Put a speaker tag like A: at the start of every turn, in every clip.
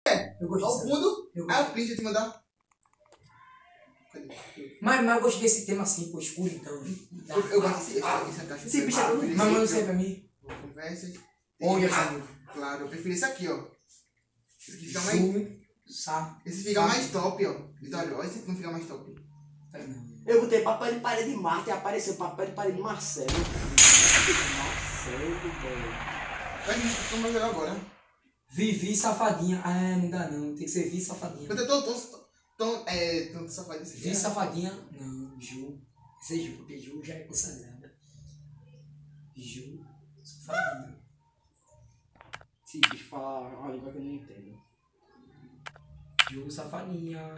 A: Eu
B: Ao
A: gosto desse.
B: fundo,
A: Eu
B: aí
A: gosto.
B: eu print, eu te mandar.
A: Mas eu gosto desse tema assim, pô, escuridão.
B: Eu gosto desse essa caixa.
C: Sim, bicho, é tudo.
A: Mas manda você pra mim.
B: Conversas.
A: Olha, amigo.
B: Claro, eu prefiro esse aqui, ó. Esse aqui fica mais...
A: Sabe?
B: Esse fica mais top, ó. Vitório, olha esse aqui não fica mais top.
C: Eu botei papel de parede de Marte e apareceu papel de parede de Marcelo. Marcelo, velho.
B: Vamos jogar agora.
A: Vivi safadinha. Ah, não dá não. Tem que ser Vi safadinha.
B: Eu tô safadinho esse
A: Vi safadinha. Não, Ju. Esse é Ju, porque Ju já é consagrada. Ju safadinha.
C: Esse bicho fala uma língua que eu não entendo.
A: Ju safadinha.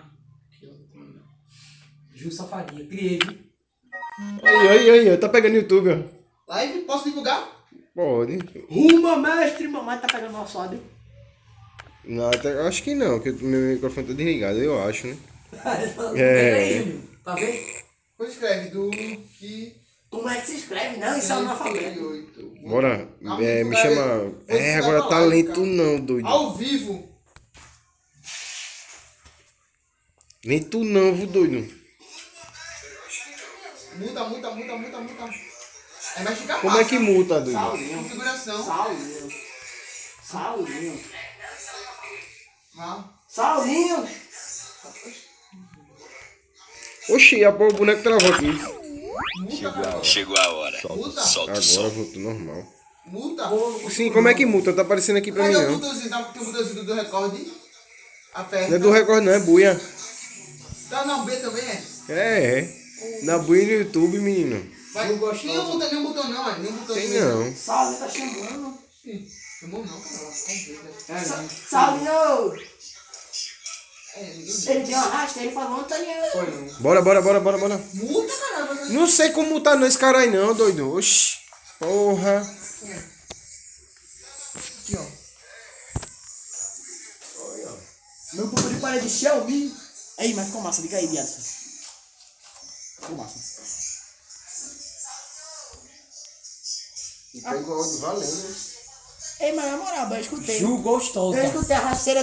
A: Ju safadinha. Criei, viu?
D: Aí, tá pegando YouTube, ó.
B: Live, posso divulgar?
D: Pode.
C: Ruma, mestre! Mamãe tá pegando nosso áudio.
D: Não, até, acho que não, porque o meu microfone tá desligado, eu acho, né?
A: É. Tá vendo?
B: Pois escreve do que...
C: Como é que se escreve? Não, isso é analfabeto.
D: Bora, me chama... Agora tá lento não, doido.
B: Ao vivo.
D: Lento não, viu, doido.
B: Muta. É mais ficar
D: Como é que muta, doido?
C: Saulinho.
B: Configuração.
C: Saulinho.
B: Ah.
C: Saulinho.
D: Oxi, o boneco travou aqui.
B: Muta, cara.
E: Chegou a hora.
B: Muta.
E: Solta o som.
D: Agora voltou normal.
B: Muta.
D: Sim, como é que muta? Tá aparecendo aqui pra mim,
B: Cadê o
D: não.
B: botãozinho? Tem o botãozinho do recorde? Aperta.
D: Não é do recorde, não, é buia.
B: Tá na B também, é?
D: É. Na buia no YouTube, menino.
B: Vai. Nenhum botão não, é? Nenhum botão
D: Tem
B: também.
D: não.
C: Saulinho tá chamando.
B: Chamou não, cara.
C: Saulinho.
B: Ninguém...
C: Ele deu uma rasteira e falou, Antônio.
B: Foi não.
D: Bora.
B: Muta, caramba.
D: Não sei como mutar não esse cara aí não, doido. Oxi. Porra.
B: Aqui, ó.
C: Meu papel de parede Xiaomi. Ei, mas ficou massa, liga aí, Biadson. Ficou massa.
D: E tá igual de valendo.
C: Ei, mas na moral, eu escutei.
A: Ju gostosa.
C: Eu escutei a rasteira.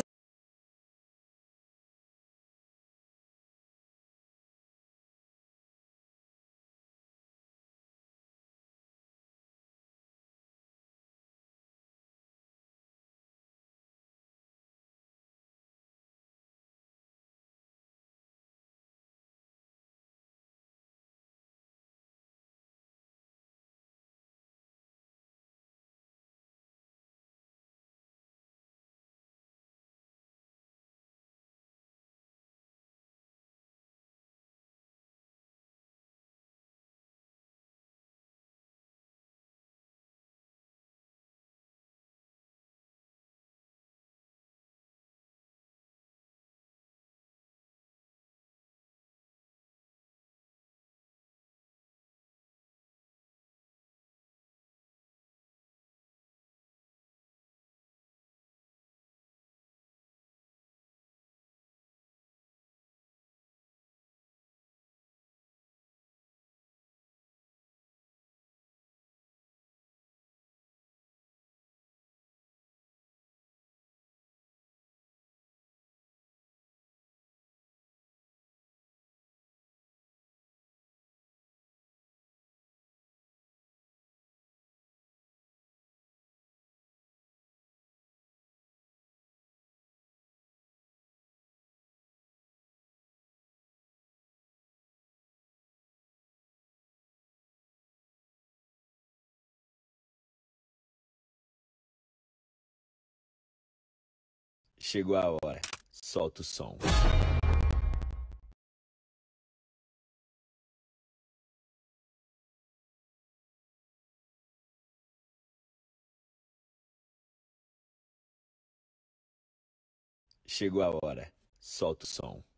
E: Chegou a hora. Solta o som. Chegou a hora. Solta o som.